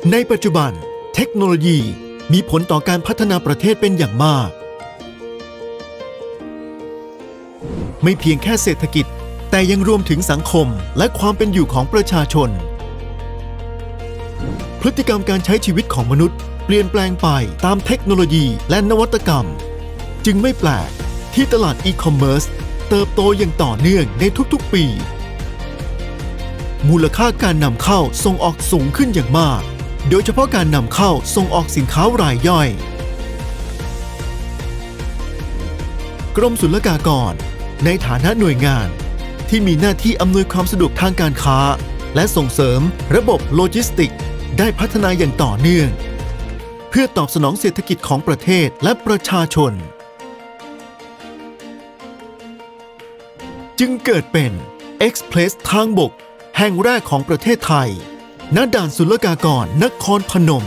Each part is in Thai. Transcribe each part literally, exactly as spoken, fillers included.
ในปัจจุบันเทคโนโลยีมีผลต่อการพัฒนาประเทศเป็นอย่างมากไม่เพียงแค่เศรษฐกิจแต่ยังรวมถึงสังคมและความเป็นอยู่ของประชาชนพฤติกรรมการใช้ชีวิตของมนุษย์เปลี่ยนแปลงไปตามเทคโนโลยีและนวัตกรรมจึงไม่แปลกที่ตลาดอีคอมเมิร์ซเติบโตอย่างต่อเนื่องในทุกๆปีมูลค่าการนำเข้าส่งออกสูงขึ้นอย่างมากโดยเฉพาะการนำเข้าส่งออกสินค้ารายย่อยกรมศุลกากรในฐานะหน่วยงานที่มีหน้าที่อำนวยความสะดวกทางการค้าและส่งเสริมระบบโลจิสติกส์ได้พัฒนาอย่างต่อเนื่องเพื่อตอบสนองเศรษฐกิจของประเทศและประชาชนจึงเกิดเป็น Express ทางบกแห่งแรกของประเทศไทยณด่านศุลกากรนครพนม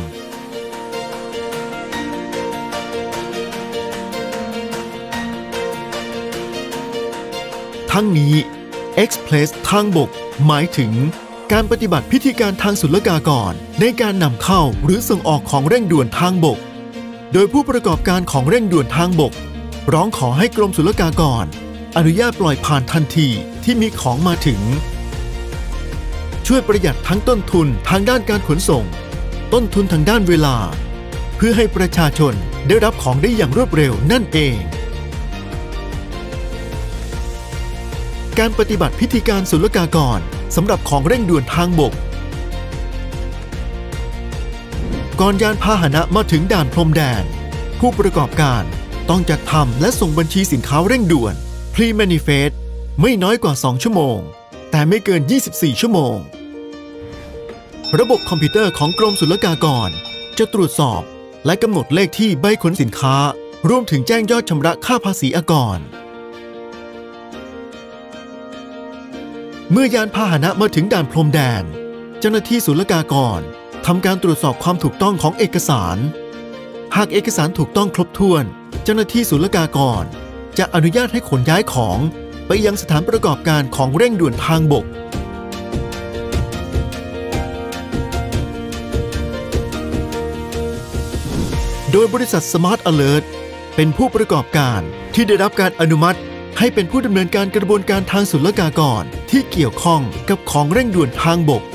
ทั้งนี้ Express ทางบกหมายถึงการปฏิบัติพิธีการทางศุลกากรในการนำเข้าหรือส่งออกของเร่งด่วนทางบกโดยผู้ประกอบการของเร่งด่วนทางบกร้องขอให้กรมศุลกากรอนุญาตปล่อยผ่านทันทีที่มีของมาถึงช่วยประหยัดทั้งต้นทุนทางด้านการขนส่งต้นทุนทางด้านเวลาเพื่อให้ประชาชนได้รับของได้อย่างรวดเร็วนั่นเองการปฏิบัติพิธีการศุลกากรสำหรับของเร่งด่วนทางบกก่อนยานพาหนะมาถึงด่านพรมแดนผู้ประกอบการต้องจัดทำและส่งบัญชีสินค้าเร่งด่วน Pre-Manifest ไม่น้อยกว่าสองชั่วโมงแต่ไม่เกินยี่สิบสี่ชั่วโมงระบบคอมพิวเตอร์ของกรมศุลกากรจะตรวจสอบและกำหนดเลขที่ใบขนสินค้ารวมถึงแจ้งยอดชำระค่าภาษีอากรเมื่อยานพาหนะมาถึงด่านพรมแดนเจ้าหน้าที่ศุลกากรทำการตรวจสอบความถูกต้องของเอกสารหากเอกสารถูกต้องครบถ้วนเจ้าหน้าที่ศุลกากรจะอนุญาตให้ขนย้ายของไปยังสถานประกอบการของเร่งด่วนทางบกโดยบริษัท Smart Alert เป็นผู้ประกอบการที่ได้รับการอนุมัติให้เป็นผู้ดำเนินการกระบวนการทางศุลกากรที่เกี่ยวข้องกับของเร่งด่วนทางบก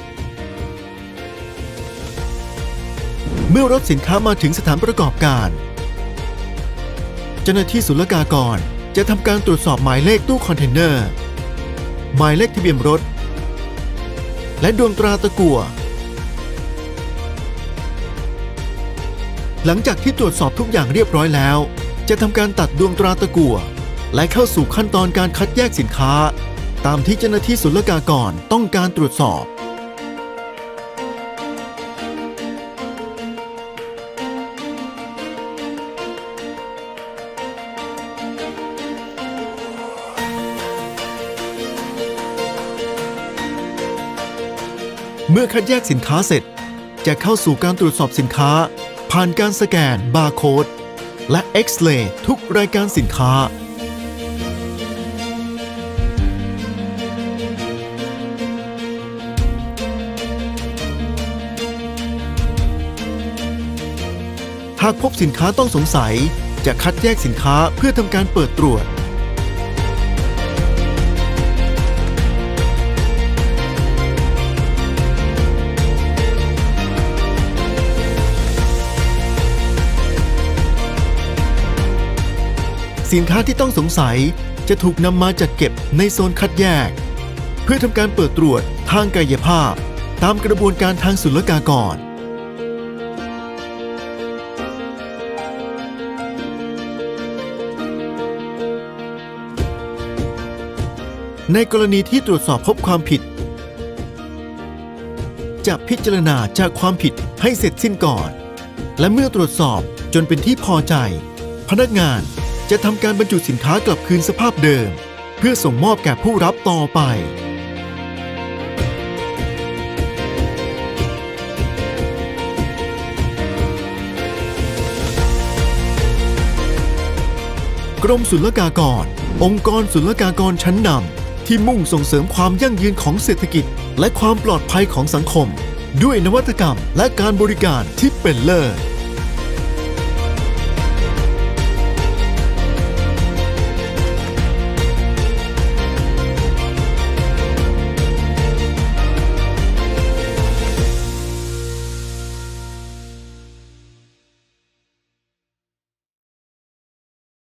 เมื่อรถสินค้ามาถึงสถานประกอบการเจ้าหน้าที่ศุลกากรจะทำการตรวจสอบหมายเลขตู้คอนเทนเนอร์หมายเลขทะเบียนรถและดวงตราตะกั่วหลังจากที่ตรวจสอบทุกอย่างเรียบร้อยแล้วจะทำการตัดดวงตราตะกั่วและเข้าสู่ขั้นตอนการคัดแยกสินค้าตามที่เจ้าหน้าที่ศุลกากรต้องการตรวจสอบเมื่อคัดแยกสินค้าเสร็จจะเข้าสู่การตรวจสอบสินค้าผ่านการสแกนบาร์โค้ดและเอ็กซเรย์ทุกรายการสินค้าหากพบสินค้าต้องสงสัยจะคัดแยกสินค้าเพื่อทำการเปิดตรวจสินค้าที่ต้องสงสัยจะถูกนำมาจัดเก็บในโซนคัดแยกเพื่อทำการเปิดตรวจทางกายภาพตามกระบวนการทางศุลกากรในกรณีที่ตรวจสอบพบความผิดจะพิจารณาจากความผิดให้เสร็จสิ้นก่อนและเมื่อตรวจสอบจนเป็นที่พอใจพนักงานจะทำการบรรจุสินค้ากลับคืนสภาพเดิมเพื่อส่งมอบแก่ผู้รับต่อไปกรมศุลกากรองค์กรศุลกากรชั้นนำที่มุ่งส่งเสริมความยั่งยืนของเศรษฐกิจและความปลอดภัยของสังคมด้วยนวัตกรรมและการบริการที่เป็นเลิศ